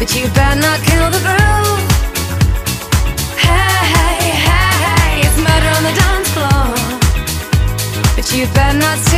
but you better not kill the groove. Hey, hey, hey, it's murder on the dance floor, but you better not